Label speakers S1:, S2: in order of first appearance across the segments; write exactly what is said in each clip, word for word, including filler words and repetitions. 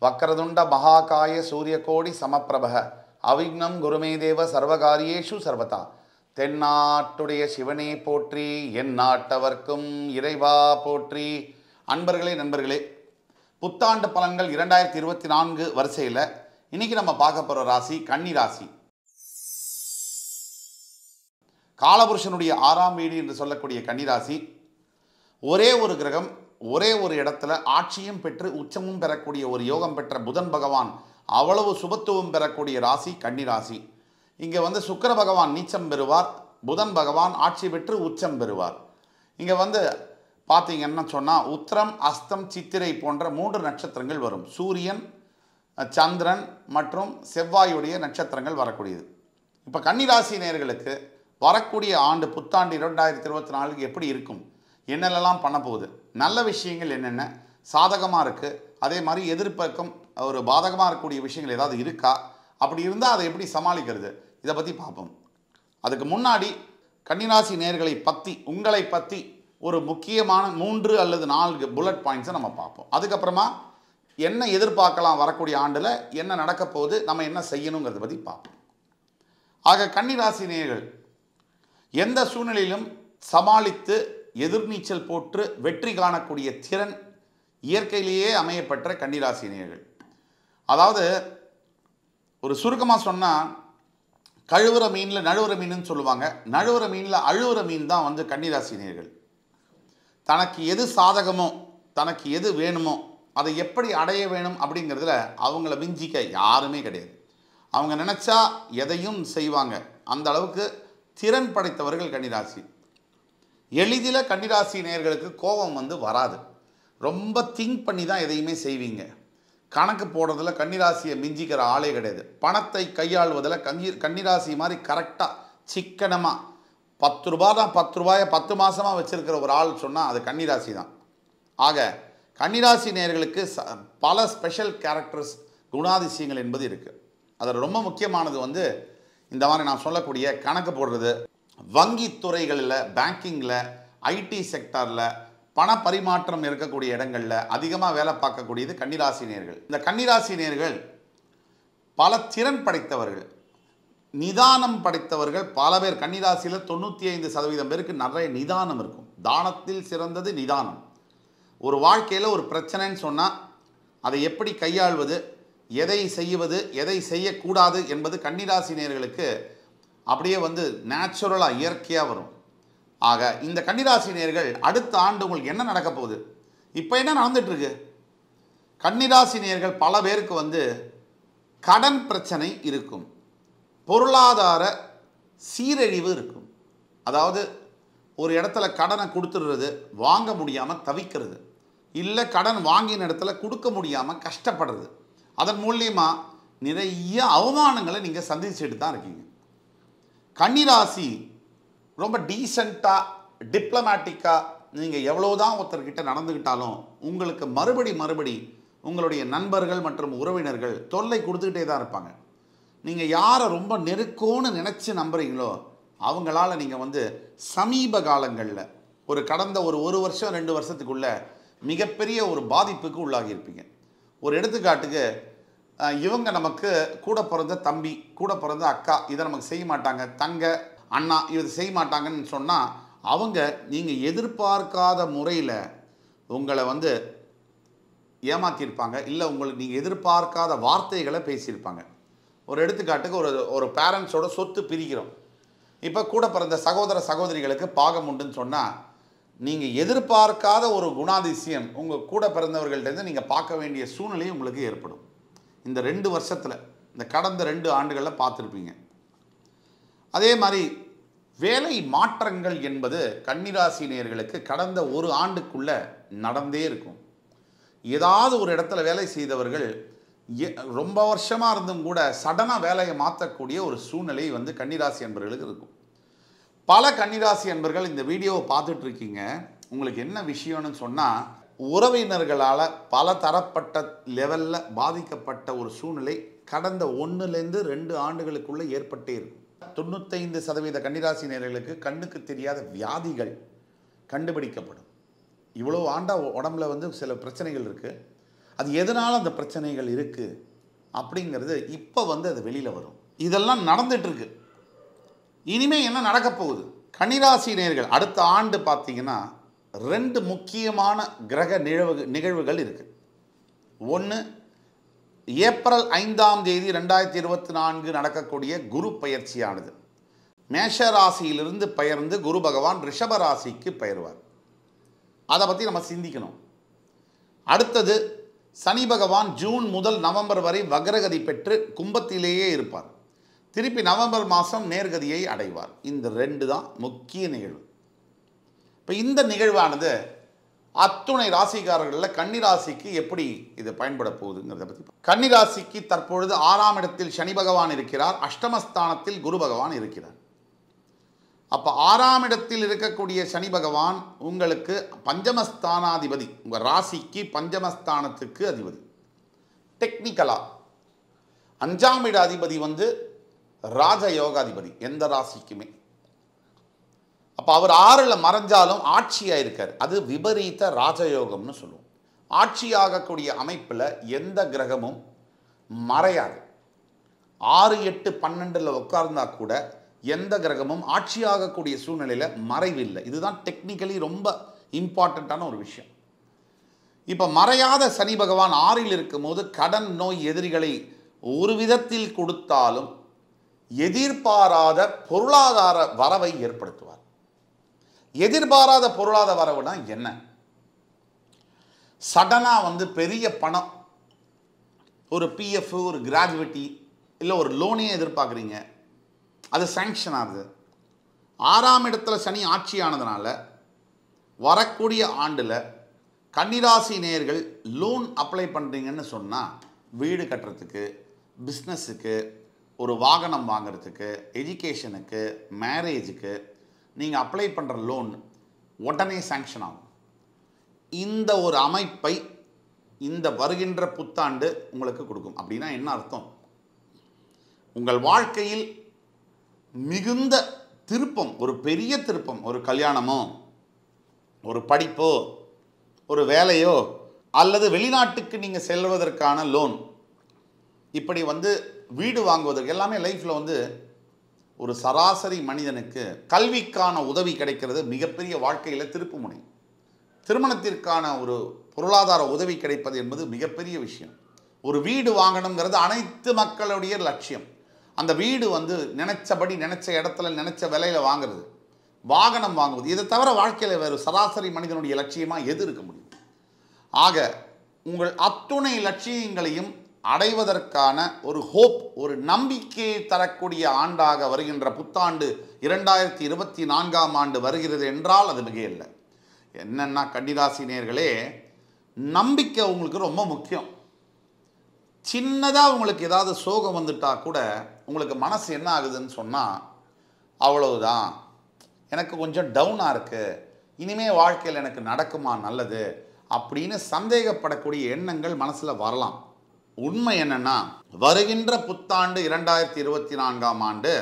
S1: வக்ரதுண்ட மகாகாய சூரியகோடி சமப்பிரபக அவிக்னம் குருமே தேவ சர்வகாரியேஷு சர்வதா. தென்னாட்டுடைய சிவனே போற்றி, என் நாட்டவர்க்கும் இறைவா போற்றி. அன்பர்களே, நண்பர்களே, புத்தாண்டு பலன்கள் இரண்டாயிரத்தி இருபத்தி நான்கு வரிசையில் இன்னைக்கு நம்ம பார்க்க போகிற ராசி கன்னி ராசி. காலபுருஷனுடைய ஆறாம் வீடு என்று சொல்லக்கூடிய கன்னிராசி, ஒரே ஒரு கிரகம் ஒரே ஒரு இடத்துல ஆட்சியும் பெற்று உச்சமும் பெறக்கூடிய ஒரு யோகம் பெற்ற புதன் பகவான் அவ்வளவு சுபத்துவம் பெறக்கூடிய ராசி கன்னிராசி. இங்கே வந்து சுக்கிர பகவான் நீச்சம் பெறுவார், புதன் பகவான் ஆட்சி பெற்று உச்சம் பெறுவார். இங்கே வந்து பார்த்தீங்கன்னா சொன்னால் உத்திரம் அஸ்தம் சித்திரை போன்ற மூன்று நட்சத்திரங்கள் வரும். சூரியன், சந்திரன் மற்றும் செவ்வாயுடைய நட்சத்திரங்கள் வரக்கூடியது. இப்போ கன்னிராசி நேயர்களுக்கு வரக்கூடிய ஆண்டு புத்தாண்டு இரண்டாயிரத்தி இருபத்தி நாலுக்கு எப்படி இருக்கும், என்னென்னலாம் பண்ண போகுது, நல்ல விஷயங்கள் என்னென்ன சாதகமாக இருக்குது, அதே மாதிரி எதிர்ப்பக்கம் ஒரு பாதகமாக இருக்கக்கூடிய விஷயங்கள் ஏதாவது இருக்கா, அப்படி இருந்தால் அதை எப்படி சமாளிக்கிறது, இதை பற்றி பார்ப்போம். அதுக்கு முன்னாடி கன்னிராசி நேயர்களை பற்றி உங்களை பற்றி ஒரு முக்கியமான மூன்று அல்லது நான்கு புல்லட் பாயிண்ட்ஸை நம்ம பார்ப்போம். அதுக்கப்புறமா என்ன எதிர்பார்க்கலாம், வரக்கூடிய ஆண்டில் என்ன நடக்க போகுது, நம்ம என்ன செய்யணுங்கிறத பற்றி பார்ப்போம். ஆக கன்னிராசி நேயர்கள் எந்த சூழ்நிலையிலும் சமாளித்து எதிர்நீச்சல் போட்டு வெற்றி காணக்கூடிய திறன் இயற்கையிலேயே அமையப்பெற்ற கன்னிராசி நேயர்கள். அதாவது ஒரு சுருக்கமாக சொன்னால், கழுவுற மீனில் நழுவுற மீனுன்னு சொல்லுவாங்க. நழுவுற மீனில் அழுவுற மீன் தான் வந்து கன்னிராசி நேயர்கள். தனக்கு எது சாதகமோ, தனக்கு எது வேணுமோ, அதை எப்படி அடைய வேணும் அப்படிங்கிறதுல அவங்கள மிஞ்சிக்க யாருமே கிடையாது. அவங்க நினச்சா எதையும் செய்வாங்க. அந்த அளவுக்கு திறன் படைத்தவர்கள் கன்னிராசி. எளிதில் கன்னிராசி நேயர்களுக்கு கோபம் வந்து வராது. ரொம்ப திங்க் பண்ணி தான் எதையுமே செய்வீங்க. கணக்கு போடுறதுல கன்னிராசியை மிஞ்சிக்கிற ஆளே கிடையாது. பணத்தை கையாள்வதில் கன்னி கன்னிராசி மாதிரி கரெக்டாக சிக்கனமாக பத்து ரூபா தான் பத்து ரூபாயை பத்து மாதமாக வச்சுருக்கிற ஒரு ஆள் சொன்னால் அது கன்னிராசி தான். ஆக கன்னிராசி நேயர்களுக்கு ச பல ஸ்பெஷல் கேரக்டர்ஸ் குணாதிசயங்கள் என்பது இருக்குது. அதில் ரொம்ப முக்கியமானது வந்து இந்த மாதிரி நான் சொல்லக்கூடிய கணக்கு போடுறது, வங்கி துறைகளில், பேங்கிங்கில், ஐடி செக்டாரில், பண பரிமாற்றம் இருக்கக்கூடிய இடங்களில் அதிகமாக வேலை பார்க்கக்கூடியது கன்னிராசி நேயர்கள். இந்த கன்னிராசி நேயர்கள் பல திறன் படைத்தவர்கள், நிதானம் படைத்தவர்கள். பல பேர் கன்னிராசியில் தொண்ணூற்றி ஐந்து சதவீதம் பேருக்கு நிறைய நிதானம் இருக்கும். தானத்தில் சிறந்தது நிதானம். ஒரு வாழ்க்கையில் ஒரு பிரச்சனைன்னு சொன்னால் அதை எப்படி கையாள்வது, எதை செய்வது, எதை செய்யக்கூடாது என்பது கன்னிராசி நேயர்களுக்கு அப்படியே வந்து நேச்சுரலாக இயற்கையாக வரும். ஆக இந்த கன்னிராசி நேயர்கள் அடுத்த ஆண்டு உங்களுக்கு என்ன நடக்க போகுது, இப்போ என்ன நடந்துட்டுருக்கு, கன்னிராசி நேயர்கள் பல பேருக்கு வந்து கடன் பிரச்சனை இருக்கும், பொருளாதார சீரழிவு இருக்கும். அதாவது ஒரு இடத்துல கடனை கொடுத்துடுறது, வாங்க முடியாமல் தவிக்கிறது, இல்லை கடன் வாங்கின இடத்துல கொடுக்க முடியாமல் கஷ்டப்படுறது, அதன் மூலியமாக நிறைய அவமானங்களை நீங்கள் சந்திச்சுட்டு தான் இருக்கீங்க. கன்னிராசி ரொம்ப டீசெண்டாக டிப்ளமேட்டிக்காக நீங்கள் எவ்வளோதான் ஒருத்தர்கிட்ட நடந்துக்கிட்டாலும் உங்களுக்கு மறுபடி மறுபடி உங்களுடைய நண்பர்கள் மற்றும் உறவினர்கள் தொல்லை கொடுத்துக்கிட்டே தான் இருப்பாங்க. நீங்கள் யாரை ரொம்ப நெருக்கோன்னு நினச்சி நம்புறீங்களோ அவங்களால நீங்கள் வந்து சமீப காலங்களில் ஒரு கடந்த ஒரு ஒரு வருஷம் ரெண்டு வருஷத்துக்குள்ள மிகப்பெரிய ஒரு பாதிப்புக்கு உள்ளாகியிருப்பீங்க. ஒரு எடுத்துக்காட்டுக்கு, இவங்க நமக்கு கூட பிறந்த தம்பி, கூட பிறந்த அக்கா இதை நமக்கு செய்ய மாட்டாங்க, தங்க அண்ணா இதை செய்ய மாட்டாங்கன்னு சொன்னால் அவங்க நீங்கள் எதிர்பார்க்காத முறையில் உங்களை வந்து ஏமாற்றியிருப்பாங்க, இல்லை உங்களுக்கு நீங்கள் எதிர்பார்க்காத வார்த்தைகளை பேசியிருப்பாங்க. ஒரு எடுத்துக்காட்டுக்கு ஒரு ஒரு பேரண்ட்ஸோட சொத்து பிரிக்கிறோம். இப்போ கூட பிறந்த சகோதர சகோதரிகளுக்கு பாகம் உண்டுன்னு சொன்னால் நீங்கள் எதிர்பார்க்காத ஒரு குணாதிசயம் உங்கள் கூட பிறந்தவர்கள்ட்டேருந்து நீங்கள் பார்க்க வேண்டிய சூழ்நிலை உங்களுக்கு ஏற்படும். இந்த ரெண்டு வருஷத்தில், இந்த கடந்த ரெண்டு ஆண்டுகளில் பார்த்துருப்பீங்க. அதே மாதிரி வேலை மாற்றங்கள் என்பது கன்னிராசி நேயர்களுக்கு கடந்த ஒரு ஆண்டுக்குள்ளே நடந்தே இருக்கும். ஏதாவது ஒரு இடத்துல வேலை செய்தவர்கள் ரொம்ப வருஷமாக இருந்தும் கூட சடனாக வேலையை மாற்றக்கூடிய ஒரு சூழ்நிலை வந்து கன்னிராசி என்பவர்களுக்கு இருக்கும். பல கன்னிராசி என்பர்கள் இந்த வீடியோவை பார்த்துட்டு இருக்கீங்க. உங்களுக்கு என்ன விஷயம்னு சொன்னால், உறவினர்களால் பல தரப்பட்ட லெவலில் பாதிக்கப்பட்ட ஒரு சூழ்நிலை கடந்த ஒன்றுலேருந்து ரெண்டு ஆண்டுகளுக்குள்ளே ஏற்பட்டே இருக்கும். தொண்ணூத்தைந்து சதவீத கன்னிராசி நேயர்களுக்கு கண்ணுக்கு தெரியாத வியாதிகள் கண்டுபிடிக்கப்படும். இவ்வளோ ஆண்டா உடம்புல வந்து சில பிரச்சனைகள் இருக்குது. அது எதனால் அந்த பிரச்சனைகள் இருக்குது அப்படிங்கிறது இப்போ வந்து அது வெளியில் வரும். இதெல்லாம் நடந்துகிட்ருக்கு. இனிமேல் என்ன நடக்க போகுது? கன்னிராசி நேயர்கள் அடுத்த ஆண்டு பார்த்தீங்கன்னா ரெண்டு முக்கியமான கிரக நிகழ்வு நிகழ்வுகள் இருக்குது. ஒன்று, ஏப்ரல் ஐந்தாம் தேதி ரெண்டாயிரத்தி இருபத்தி நான்கு நடக்கக்கூடிய குரு பயிற்சியானது. மேஷ ராசியிலிருந்து பெயர்ந்து குரு பகவான் ரிஷப ராசிக்கு பெயர்வார். அதை பற்றி நம்ம சிந்திக்கணும். அடுத்தது, சனி பகவான் ஜூன் முதல் நவம்பர் வரை வக்ரகதி பெற்று கும்பத்திலேயே இருப்பார். திருப்பி நவம்பர் மாதம் நேர்கதியை அடைவார். இந்த ரெண்டு தான் முக்கிய நிகழ்வு. இப்போ இந்த நிகழ்வானது அத்துணை ராசிக்காரர்களில் கன்னிராசிக்கு எப்படி இது பயன்பட போகுதுங்கிறத பற்றி. கன்னிராசிக்கு தற்பொழுது ஆறாம் இடத்தில் சனி பகவான் இருக்கிறார், அஷ்டமஸ்தானத்தில் குரு பகவான் இருக்கிறார். அப்போ ஆறாம் இடத்தில் இருக்கக்கூடிய சனி பகவான் உங்களுக்கு பஞ்சமஸ்தானாதிபதி, உங்கள் ராசிக்கு பஞ்சமஸ்தானத்துக்கு அதிபதி. டெக்னிக்கலாக அஞ்சாம் இட அதிபதி வந்து ராஜயோகாதிபதி எந்த ராசிக்குமே. அப்போ அவர் ஆறில் மறைஞ்சாலும் ஆட்சியாக இருக்கார். அது விபரீத ராஜயோகம்னு சொல்லுவோம். ஆட்சியாகக்கூடிய அமைப்பில் எந்த கிரகமும் மறையாது. ஆறு எட்டு பன்னெண்டில் உட்கார்ந்தா கூட எந்த கிரகமும் ஆட்சியாகக்கூடிய சூழ்நிலையில் மறைவில்லை. இதுதான் டெக்னிக்கலி ரொம்ப இம்பார்ட்டண்ட்டான ஒரு விஷயம். இப்போ மறையாத சனி பகவான் ஆறில் இருக்கும்போது கடன் நோய் எதிரிகளை ஒரு விதத்தில் கொடுத்தாலும் எதிர்பாராத பொருளாதார வரவை ஏற்படுத்துவார். எதிர்பாராத பொருளாதார வரவுனா என்ன? சடனாக வந்து பெரிய பணம், ஒரு பிஎஃப், ஒரு கிராஜுவிட்டி, இல்லை ஒரு லோனையே எதிர்பார்க்குறீங்க, அது சாங்ஷன் ஆகுது. ஆறாம் இடத்துல சனி ஆட்சியானதுனால வரக்கூடிய ஆண்டில் கன்னிராசி நேயர்கள் லோன் அப்ளை பண்ணுறீங்கன்னு சொன்னால் வீடு கட்டுறதுக்கு, பிஸ்னஸுக்கு, ஒரு வாகனம் வாங்கிறதுக்கு, எஜுகேஷனுக்கு, மேரேஜுக்கு நீங்கள் அப்ளை பண்ணுற லோன் உடனே சாங்ஷன் ஆகும். இந்த ஒரு அமைப்பை இந்த வருகின்ற புத்தாண்டு உங்களுக்கு கொடுக்கும். அப்படின்னா என்ன அர்த்தம்? உங்கள் வாழ்க்கையில் மிகுந்த திருப்பம், ஒரு பெரிய திருப்பம், ஒரு கல்யாணமோ, ஒரு படிப்போ, ஒரு வேலையோ, அல்லது வெளிநாட்டுக்கு நீங்கள் செல்வதற்கான லோன், இப்படி வந்து வீடு வாங்குவதற்கு எல்லாமே லைஃப்பில் வந்து ஒரு சராசரி மனிதனுக்கு கல்விக்கான உதவி கிடைக்கிறது மிகப்பெரிய வாழ்க்கையில் திருப்பு முனை. திருமணத்திற்கான ஒரு பொருளாதார உதவி கிடைப்பது என்பது மிகப்பெரிய விஷயம். ஒரு வீடு வாங்கணுங்கிறது அனைத்து மக்களுடைய லட்சியம். அந்த வீடு வந்து நினைச்சபடி நினைச்ச இடத்துல நினைச்ச விலையில் வாங்குறது, வாகனம் வாங்குவது, இதை தவிர வாழ்க்கையில் வேறு சராசரி மனிதனுடைய லட்சியமாக எது இருக்க முடியும்? ஆக உங்கள் அத்துணை லட்சியங்களையும் அடைவதற்கான ஒரு ஹோப், ஒரு நம்பிக்கையை தரக்கூடிய ஆண்டாக வருகின்ற புத்தாண்டு இரண்டாயிரத்தி இருபத்தி நான்காம் ஆண்டு வருகிறது என்றால் அது மிக இல்லை. என்னென்னா கன்னிராசி நேயர்களே, நம்பிக்கை உங்களுக்கு ரொம்ப முக்கியம். சின்னதாக உங்களுக்கு ஏதாவது சோகம் வந்துட்டா கூட உங்களுக்கு மனசு என்ன ஆகுதுன்னு சொன்னால், அவ்வளவுதான், எனக்கு கொஞ்சம் டவுனாக இருக்குது, இனிமேல் வாழ்க்கையில் எனக்கு நடக்குமா நல்லது அப்படின்னு சந்தேகப்படக்கூடிய எண்ணங்கள் மனசில் வரலாம். உண்மை என்னன்னா, வருகின்ற புத்தாண்டு இரண்டாயிரத்தி இருபத்தி நான்காம் ஆண்டு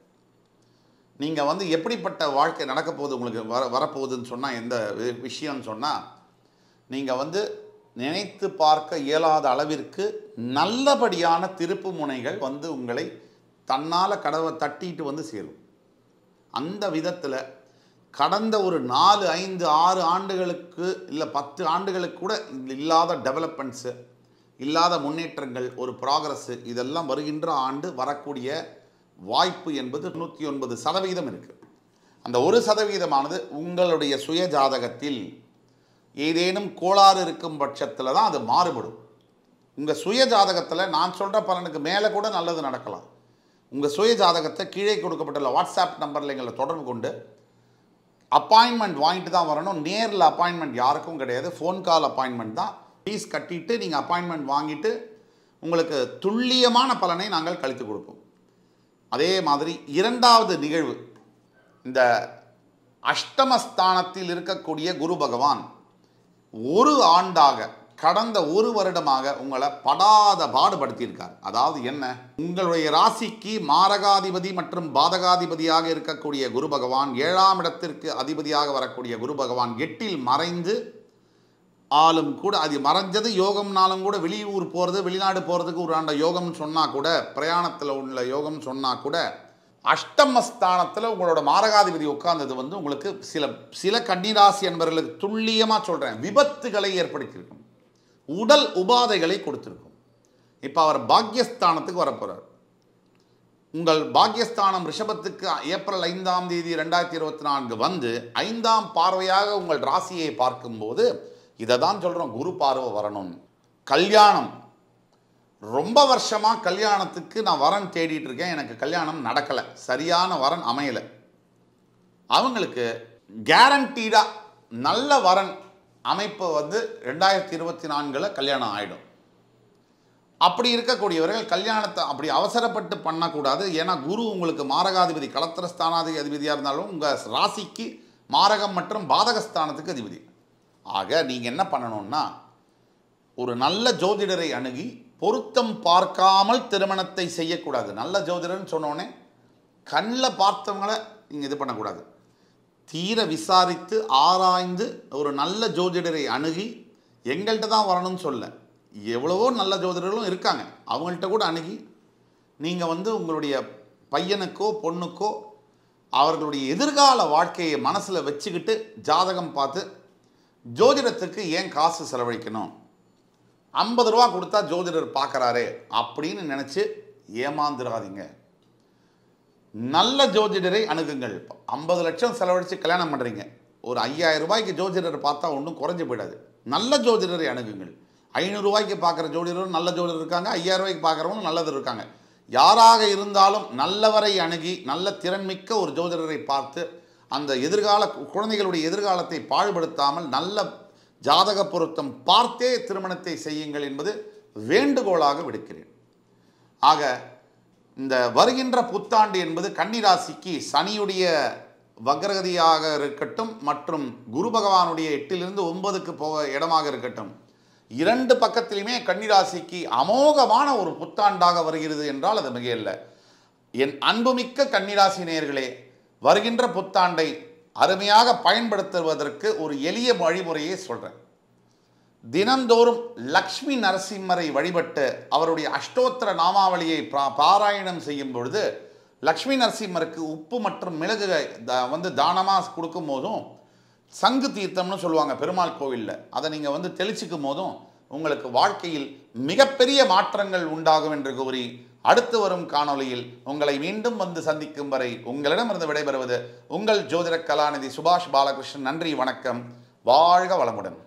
S1: நீங்கள் வந்து எப்படிப்பட்ட வாழ்க்கை நடக்க போகுது, உங்களுக்கு வர வரப்போகுதுன்னு சொன்னால், எந்த விஷயம்னு சொன்னால், நீங்கள் வந்து நினைத்து பார்க்க இயலாத அளவிற்கு நல்லபடியான திருப்பு முனைகள் வந்து உங்களை தன்னால் கடவை தட்டிட்டு வந்து சேரும். அந்த விதத்தில் கடந்த ஒரு நாலு ஐந்து ஆறு ஆண்டுகளுக்கு இல்லை பத்து ஆண்டுகளுக்கு கூட இல்லாத டெவலப்மெண்ட்ஸு, இல்லாத முன்னேற்றங்கள், ஒரு ப்ராக்ரஸ்ஸு, இதெல்லாம் வருகின்ற ஆண்டு வரக்கூடிய வாய்ப்பு என்பது நூற்றி ஒன்பது சதவீதம் இருக்குது. அந்த ஒரு சதவீதமானது உங்களுடைய சுய ஜாதகத்தில் ஏதேனும் கோளாறு இருக்கும் பட்சத்தில் தான் அது மாறுபடும். உங்கள் சுய ஜாதகத்தில் நான் சொல்கிற பலனுக்கு மேலே கூட நல்லது நடக்கலாம். உங்கள் சுய ஜாதகத்தை கீழே கொடுக்கப்பட்டுள்ள வாட்ஸ்அப் நம்பரில் எங்களை தொடர்பு கொண்டு அப்பாயின்மெண்ட் வாங்கிட்டு தான் வரணும். நேரில் அப்பாயின்மெண்ட் யாருக்கும் கிடையாது, ஃபோன் கால் அப்பாயின்மெண்ட் தான். ஃபீஸ் கட்டிட்டு நீங்கள் அப்பாயின்மெண்ட் வாங்கிட்டு உங்களுக்கு துல்லியமான பலனை நாங்கள் கழித்து கொடுப்போம். அதே மாதிரி இரண்டாவது நிகழ்வு, இந்த அஷ்டமஸ்தானத்தில் இருக்கக்கூடிய குரு பகவான் ஒரு ஆண்டாக, கடந்த ஒரு வருடமாக உங்களை படாத பாடுபடுத்தியிருக்கார். அதாவது என்ன, உங்களுடைய ராசிக்கு மாரகாதிபதி மற்றும் பாதகாதிபதியாக இருக்கக்கூடிய குரு பகவான், ஏழாம் இடத்திற்கு அதிபதியாக வரக்கூடிய குரு பகவான் எட்டில் மறைந்து ஆளும் கூட அது மறைஞ்சது யோகம்னாலும் கூட வெளியூர் போகிறது வெளிநாடு போகிறதுக்கு ஒரு ஆண்ட யோகம்னு சொன்னால் கூட பிரயாணத்தில் உள்ள யோகம் சொன்னால் கூட அஷ்டமஸ்தானத்தில் உங்களோட மாரகாதிபதி உட்கார்ந்தது வந்து உங்களுக்கு சில சில கன்னிராசி என்பவர்களுக்கு துல்லியமாக சொல்கிறேன் விபத்துகளை ஏற்படுத்தியிருக்கும், உடல் உபாதைகளை கொடுத்திருக்கும். இப்போ அவர் பாக்யஸ்தானத்துக்கு வரப்போகிறார். உங்கள் பாக்யஸ்தானம் ரிஷபத்துக்கு ஏப்ரல் ஐந்தாம் தேதி ரெண்டாயிரத்தி இருபத்தி நான்கு வந்து ஐந்தாம் பார்வையாக உங்கள் ராசியை பார்க்கும்போது இதை தான் சொல்கிறோம், குரு பார்வை வரணும். கல்யாணம் ரொம்ப வருஷமாக கல்யாணத்துக்கு நான் வரன் தேடிட்டு இருக்கேன், எனக்கு கல்யாணம் நடக்கலை, சரியான வரன் அமையலை. அவங்களுக்கு கேரண்டீடாக நல்ல வரன் அமைப்பு வந்து ரெண்டாயிரத்தி இருபத்தி நான்கில் கல்யாணம் ஆகிடும். அப்படி இருக்கக்கூடியவர்கள் கல்யாணத்தை அப்படி அவசரப்பட்டு பண்ணக்கூடாது. ஏன்னா குரு உங்களுக்கு மாரகாதிபதி, களத்திரஸ்தானாதிபதி அதிபதியாக இருந்தாலும் உங்கள் ராசிக்கு மாரகம் மற்றும் பாதகஸ்தானத்துக்கு அதிபதி. ஆக நீங்கள் என்ன பண்ணணும்னா ஒரு நல்ல ஜோதிடரை அணுகி பொருத்தம் பார்க்காமல் திருமணத்தை செய்யக்கூடாது. நல்ல ஜோதிடர்னு சொன்னோடனே கண்ணில் பார்த்தவங்களை நீங்கள் இது பண்ணக்கூடாது. தீர விசாரித்து ஆராய்ந்து ஒரு நல்ல ஜோதிடரை அணுகி எங்கள்கிட்ட தான் வரணும்னு சொல்ல, எவ்வளவோ நல்ல ஜோதிடர்களும் இருக்காங்க, அவங்கள்ட்ட கூட அணுகி நீங்கள் வந்து உங்களுடைய பையனுக்கோ பொண்ணுக்கோ அவர்களுடைய எதிர்கால வாழ்க்கையை மனசில் வச்சுக்கிட்டு ஜாதகம் பார்த்து ஜோதிடத்துக்கு ஏன் காசு செலவழிக்கணும், ஐம்பது ரூபா கொடுத்தா ஜோதிடர் பார்க்குறாரே அப்படின்னு நினச்சி ஏமாந்துடாதீங்க. நல்ல ஜோதிடரை அணுகுங்கள். ஐம்பது லட்சம் செலவழித்து கல்யாணம் பண்ணுறீங்க, ஒரு ஐயாயிரம் ரூபாய்க்கு ஜோதிடர் பார்த்தா ஒன்றும் குறைஞ்சி போயிடாது. நல்ல ஜோதிடரை அணுகுங்கள். ஐநூறுரூவாய்க்கு பார்க்குற ஜோதிடரும் நல்ல ஜோதிடர் இருக்காங்க, ஐயாயிரம் ரூபாய்க்கு பார்க்குறவங்க நல்லது இருக்காங்க. யாராக இருந்தாலும் நல்லவரை அணுகி நல்ல திறன்மிக்க ஒரு ஜோதிடரை பார்த்து அந்த எதிர்கால குழந்தைகளுடைய எதிர்காலத்தை பாழ்படுத்தாமல் நல்ல ஜாதக பொருத்தம் பார்த்தே திருமணத்தை செய்யுங்கள் என்பது வேண்டுகோளாக விடுக்கிறேன். ஆக இந்த வருகின்ற புத்தாண்டு என்பது கன்னிராசிக்கு சனியுடைய வக்ரகதியாக இருக்கட்டும் மற்றும் குரு பகவானுடைய எட்டிலிருந்து ஒன்பதுக்கு போக இடமாக இருக்கட்டும், இரண்டு பக்கத்திலுமே கன்னிராசிக்கு அமோகமான ஒரு புத்தாண்டாக வருகிறது என்றால் அது மிகையல்ல. என் அன்புமிக்க கன்னிராசி நேயர்களே, வருகின்ற புத்தாண்டை அருமையாக பயன்படுத்துவதற்கு ஒரு எளிய வழிமுறையை சொல்கிறேன். தினந்தோறும் லக்ஷ்மி நரசிம்மரை வழிபட்டு அவருடைய அஷ்டோத்திர நாமாவளியை பாராயணம் செய்யும் பொழுது லக்ஷ்மி நரசிம்மருக்கு உப்பு மற்றும் மிளகு வந்து தானமாக கொடுக்கும் போதும், சங்கு தீர்த்தம்னு சொல்லுவாங்க பெருமாள் கோவிலில், அதை நீங்கள் வந்து தெளிச்சிக்கும் போதும் உங்களுக்கு வாழ்க்கையில் மிகப்பெரிய மாற்றங்கள் உண்டாகும் என்று கூறி அடுத்து வரும் காணொளியில் உங்களை மீண்டும் வந்து சந்திக்கும் வரை உங்களிடமிருந்து விடைபெறுவது உங்கள் ஜோதிட கலாநிதி சுபாஷ் பாலகிருஷ்ணன். நன்றி, வணக்கம், வாழ்க வளமுடன்.